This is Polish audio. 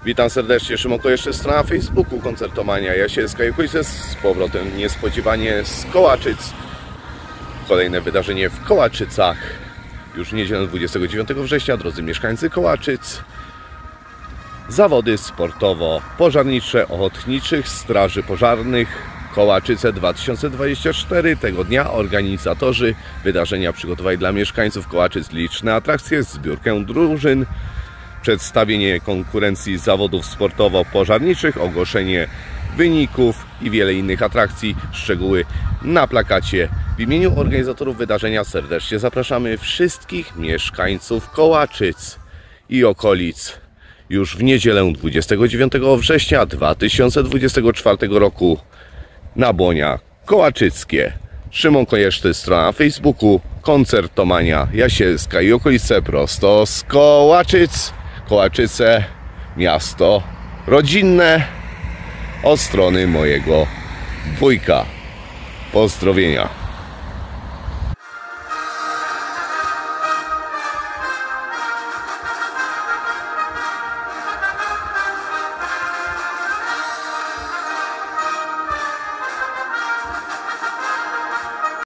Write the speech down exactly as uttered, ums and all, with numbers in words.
Witam serdecznie, Szymon Kojeszty, strona na Facebooku Koncertomania Jasielska i okolice, z powrotem niespodziewanie z Kołaczyc. Kolejne wydarzenie w Kołaczycach już w niedzielę dwudziestego dziewiątego września, drodzy mieszkańcy Kołaczyc. Zawody sportowo-pożarnicze Ochotniczych Straży Pożarnych Kołaczyce dwa tysiące dwadzieścia cztery. Tego dnia organizatorzy wydarzenia przygotowali dla mieszkańców Kołaczyc liczne atrakcje, zbiórkę drużyn, przedstawienie konkurencji zawodów sportowo-pożarniczych, ogłoszenie wyników i wiele innych atrakcji. Szczegóły na plakacie. W imieniu organizatorów wydarzenia serdecznie zapraszamy wszystkich mieszkańców Kołaczyc i okolic już w niedzielę dwudziestego dziewiątego września dwa tysiące dwudziestego czwartego roku na Błonia Kołaczyckie. Szymon Kojeszty, strona na Facebooku Koncertomania Jasielska i okolice, prosto z Kołaczyc. Kołaczyce, miasto rodzinne od strony mojego wujka. Pozdrowienia.